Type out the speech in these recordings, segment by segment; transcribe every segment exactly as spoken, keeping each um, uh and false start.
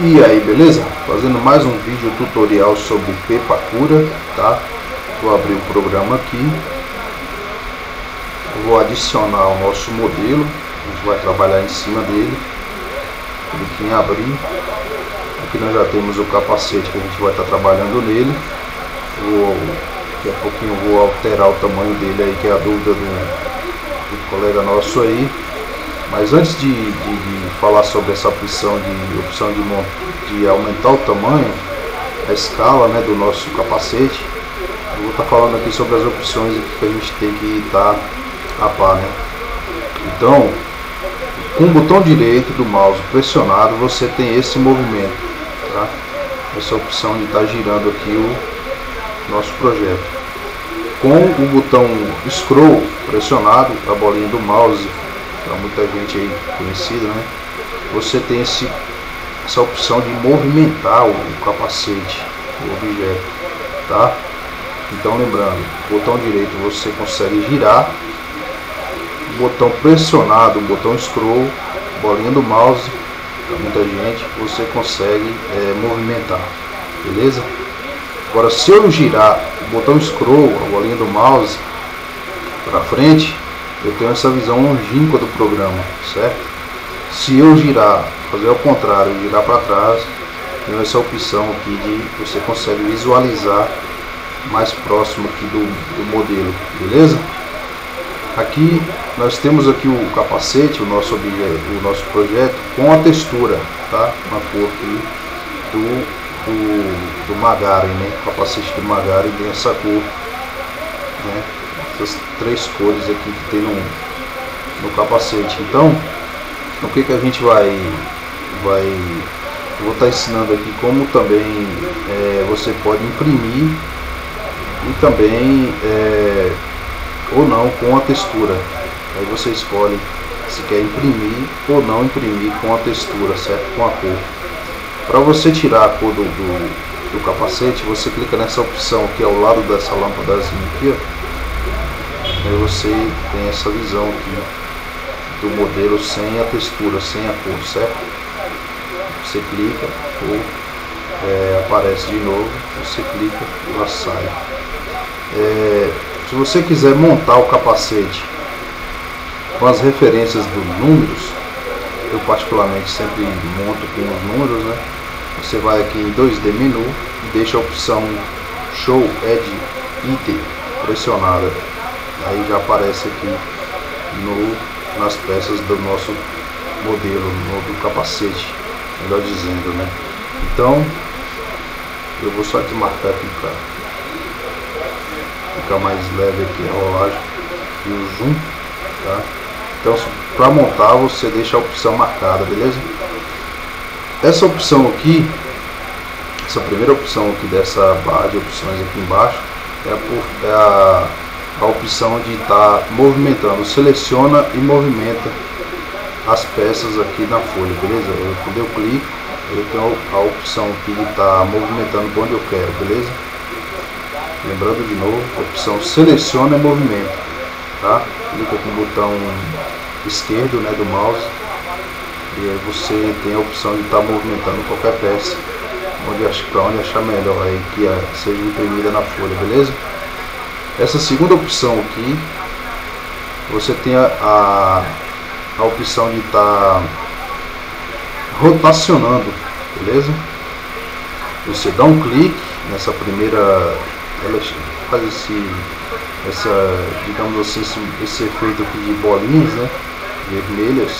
E aí, beleza? Fazendo mais um vídeo tutorial sobre Pepakura, tá? Vou abrir o programa aqui. Vou adicionar o nosso modelo. A gente vai trabalhar em cima dele. Clique em abrir. Aqui nós já temos o capacete que a gente vai estar trabalhando nele. Vou, daqui a pouquinho eu vou alterar o tamanho dele aí, que é a dúvida do, do colega nosso aí. Mas antes de, de, de falar sobre essa opção de, opção de, de aumentar o tamanho, a escala, né, do nosso capacete, eu vou estar falando aqui sobre as opções que a gente tem que estar a par, né? Então, com o botão direito do mouse pressionado, você tem esse movimento, tá? Essa opção de estar girando aqui o nosso projeto. Com o botão scroll pressionado, a bolinha do mouse, para muita gente aí conhecida, né? Você tem esse, essa opção de movimentar o, o capacete, o objeto, tá? Então, lembrando, botão direito você consegue girar, botão pressionado, o botão scroll, bolinha do mouse, para muita gente, você consegue é, movimentar, beleza? Agora, se eu girar o botão scroll, a bolinha do mouse para frente, eu tenho essa visão longínqua do programa, certo? Se eu girar, fazer ao contrário, girar para trás, tenho essa opção aqui de você consegue visualizar mais próximo aqui do, do modelo, beleza? Aqui nós temos aqui o capacete, o nosso objeto, o nosso projeto com a textura, tá? Na cor aqui do, do, do Magari, né? O capacete do Magari tem essa cor, né? Essas três cores aqui que tem no, no capacete. Então, o que que a gente vai vai eu vou estar ensinando aqui como também é, você pode imprimir e também é, ou não com a textura. Aí você escolhe se quer imprimir ou não imprimir com a textura, certo? Com a cor. Para você tirar a cor do, do, do capacete, você clica nessa opção aqui ao lado dessa lâmpadazinha aqui, ó. Aí você tem essa visão aqui do modelo sem a textura, sem a cor, certo? Você clica, ou é, aparece de novo, você clica, ela sai. É, se você quiser montar o capacete com as referências dos números, eu particularmente sempre monto com os números, né? Você vai aqui em dois D menu e deixa a opção Show Add Item pressionada. Aí já aparece aqui no, nas peças do nosso modelo, no, do capacete, melhor dizendo, né? Então, eu vou só desmarcar aqui para ficar mais leve aqui a rolagem e o zoom, tá? Então, para montar, você deixa a opção marcada, beleza? Essa opção aqui, essa primeira opção aqui dessa barra de opções aqui embaixo, é a, é a a opção de estar tá movimentando. Seleciona e movimenta as peças aqui na folha, beleza? Eu, quando eu clico, eu tenho a opção aqui de estar tá movimentando onde eu quero, beleza? Lembrando de novo, a opção seleciona e movimenta, tá? Clica com o botão esquerdo, né, do mouse, e aí você tem a opção de estar tá movimentando qualquer peça onde, para onde achar melhor aí que a, seja imprimida na folha, beleza? Essa segunda opção aqui, você tem a, a, a opção de estar tá rotacionando, beleza? Você dá um clique nessa primeira, ela faz esse, essa, digamos assim, esse, esse efeito aqui de bolinhas, né? Vermelhas,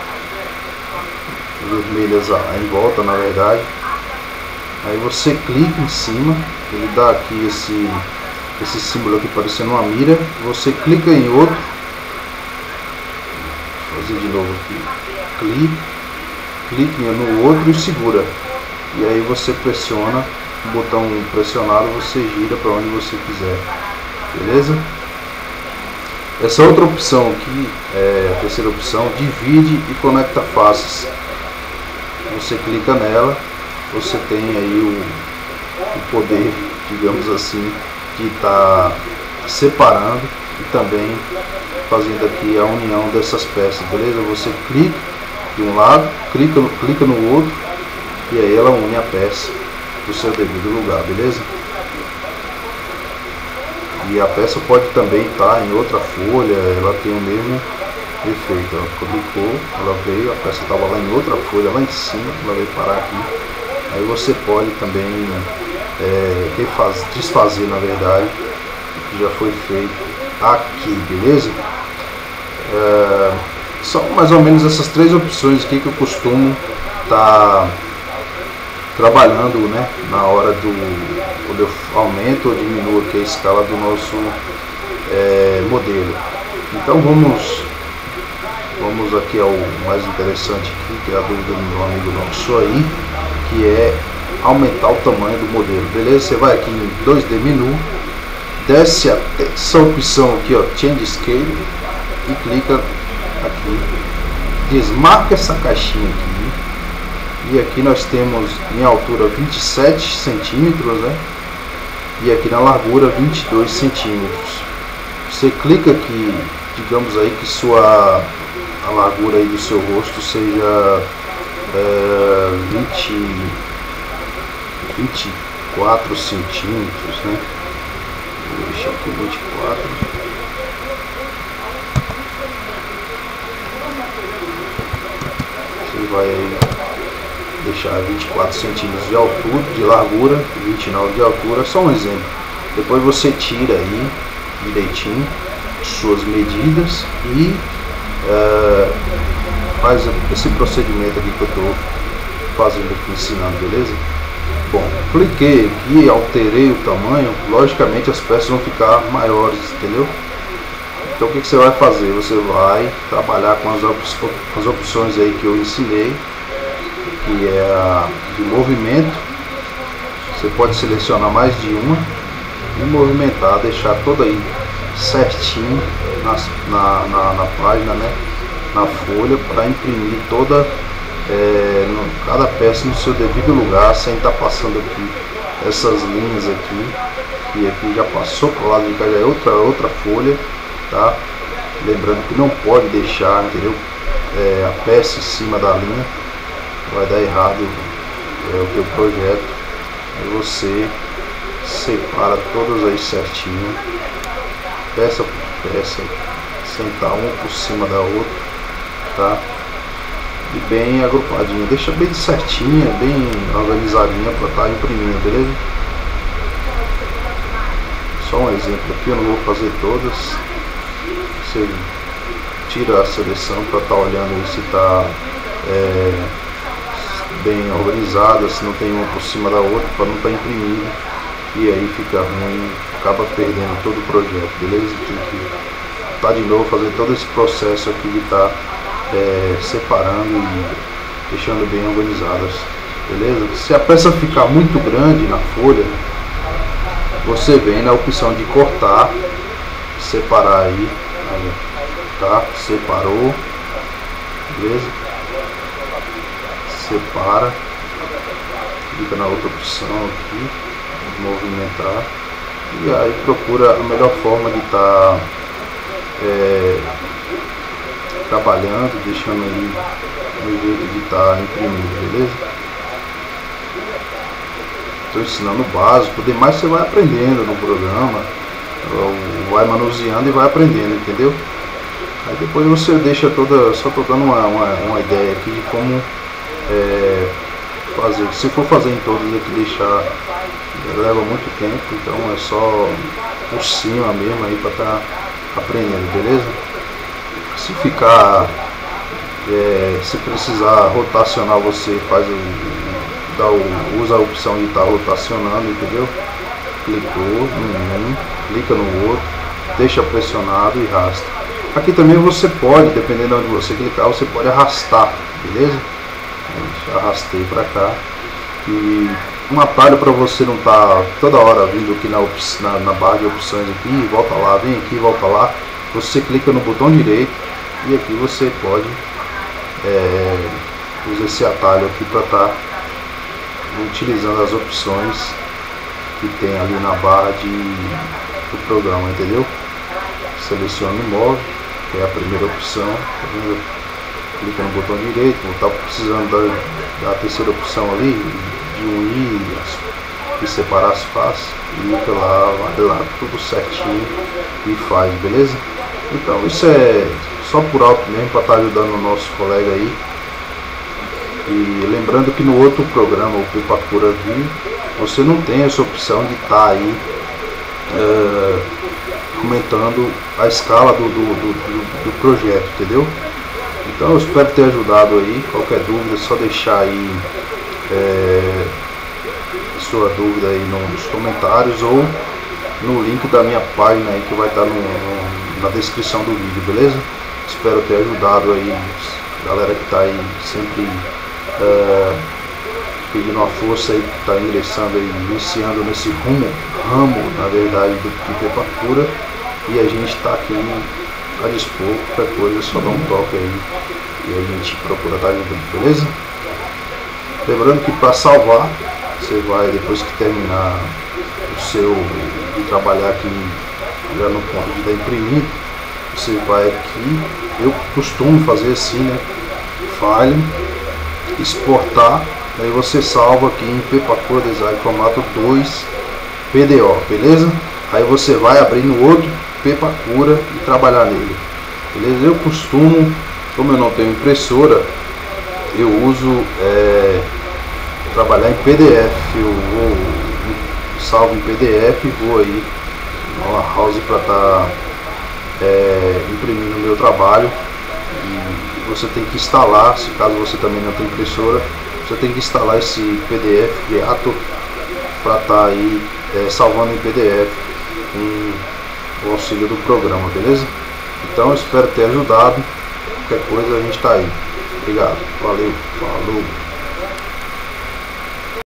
vermelhas em volta, na verdade. Aí você clica em cima, ele dá aqui esse esse símbolo aqui parecendo uma mira, você clica em outro, vou fazer de novo aqui, clique, clique no outro e segura, e aí você pressiona o botão pressionado, você gira para onde você quiser, beleza? Essa outra opção aqui, é a terceira opção, divide e conecta faces. Você clica nela, você tem aí o, o poder, digamos assim, que está separando e também fazendo aqui a união dessas peças, beleza? Você clica de um lado, clica no, clica no outro e aí ela une a peça do seu devido lugar, beleza? E a peça pode também estar em outra folha, ela tem o mesmo efeito. Ela clicou, ela veio, a peça estava lá em outra folha, lá em cima, ela veio parar aqui. Aí você pode também é, refaz, desfazer, na verdade, o que já foi feito aqui, beleza? É, são mais ou menos essas três opções aqui que eu costumo estar tá trabalhando, né, na hora do quando eu aumento ou diminuo aqui a escala do nosso é, modelo. Então vamos vamos aqui ao mais interessante aqui, que é a dúvida do meu amigo nosso aí, que é aumentar o tamanho do modelo, beleza? Você vai aqui em dois D menu, desce até essa opção aqui, ó, Change Scale, e clica aqui, desmarca essa caixinha aqui, e aqui nós temos em altura vinte e sete centímetros, né? E aqui na largura vinte e dois centímetros. Você clica aqui, digamos aí que sua a largura aí do seu rosto seja é, vinte, vinte e quatro centímetros, né? Vou deixar aqui vinte e quatro. Você vai aí deixar vinte e quatro centímetros de altura, de largura, vinte e nove de altura, só um exemplo. Depois você tira aí direitinho suas medidas e é, faz esse procedimento aqui que eu estou fazendo aqui, ensinando, beleza? Bom, cliquei aqui, alterei o tamanho, logicamente as peças vão ficar maiores, entendeu? Então o que, que você vai fazer? Você vai trabalhar com as, op as opções aí que eu ensinei, que é a de movimento. Você pode selecionar mais de uma e movimentar, deixar toda aí certinho nas, na, na, na página, né, na folha, para imprimir toda é, no, cada peça no seu devido lugar, sem estar tá passando aqui essas linhas aqui, e aqui já passou para o lado de cá, já é outra, outra folha, tá? Lembrando que não pode deixar, entendeu, é, a peça em cima da linha, vai dar errado é, o teu projeto. Aí você separa todas aí certinho, peça por peça, sentar uma por cima da outra, tá? E bem agrupadinha, deixa bem certinha, bem organizadinha para estar tá imprimindo, beleza? Só um exemplo aqui, eu não vou fazer todas. Você tira a seleção para estar tá olhando aí se está é, bem organizada, se não tem uma por cima da outra, para não estar tá imprimindo, e aí fica ruim, acaba perdendo todo o projeto, beleza? Tem que estar tá de novo, fazer todo esse processo aqui de estar tá, é, separando e deixando bem organizadas, beleza? Se a peça ficar muito grande na folha, você vem na opção de cortar, separar aí, aí tá? Separou, beleza? Separa, clica na outra opção aqui, movimentar, e aí procura a melhor forma de estar tá, é, trabalhando, deixando aí o jeito de estar tá imprimindo, beleza? Estou ensinando o básico, demais você vai aprendendo no programa, vai manuseando e vai aprendendo, entendeu? Aí depois você deixa toda, só estou dando uma, uma, uma ideia aqui de como É, fazer. Se for fazer em todos aqui, deixar leva muito tempo, então é só por cima mesmo aí para estar tá aprendendo, beleza? Se ficar é, se precisar rotacionar, você faz o, dá o usa a opção de estar tá rotacionando, entendeu? Clicou em um, clica no outro, deixa pressionado e arrasta. Aqui também você pode, dependendo de onde você clicar, você pode arrastar, beleza? Arrastei para cá, e um atalho para você não estar tá toda hora vindo aqui na, na, na barra de opções aqui, volta lá, vem aqui, volta lá, você clica no botão direito e aqui você pode é, usar esse atalho aqui para estar tá utilizando as opções que tem ali na barra de, do programa, entendeu? Seleciona o móvel, que é a primeira opção, tá vendo? Clica no botão direito, vou estar precisando da, dá a terceira opção ali, de unir e separar as faces, clica lá, vai lá, tudo certinho e faz, beleza? Então isso é só por alto mesmo, para estar ajudando o nosso colega aí. E lembrando que no outro programa, o Pepacura View, você não tem essa opção de estar aí é, comentando a escala do, do, do, do, do projeto, entendeu? Então eu espero ter ajudado aí. Qualquer dúvida é só deixar aí é, sua dúvida aí nos comentários ou no link da minha página aí que vai estar no, no, na descrição do vídeo, beleza? Espero ter ajudado aí galera que está aí sempre é, pedindo uma força aí, que está ingressando aí, iniciando nesse rumo, ramo na verdade do, do Pepacura, e a gente está aqui a dispor. Qualquer coisa é só dar um toque aí e a gente procura estar ajudando, beleza? Lembrando que para salvar, você vai, depois que terminar o seu de trabalhar aqui já no ponto de estar imprimindo, você vai aqui, eu costumo fazer assim, né? File, exportar, aí você salva aqui em Pepacura Design formato dois P D O, beleza? Aí você vai abrir no outro Pepacura e trabalhar nele, beleza? Eu costumo, como eu não tenho impressora, eu uso é, trabalhar em P D F. Eu vou salvo em P D F, vou aí na house para estar tá, é, imprimindo o meu trabalho. E você tem que instalar, se caso você também não tem impressora, você tem que instalar esse P D F Creator para estar tá aí é, salvando em P D F com o auxílio do programa, beleza? Então eu espero ter ajudado. Qualquer coisa a gente está aí. Obrigado, valeu, falou.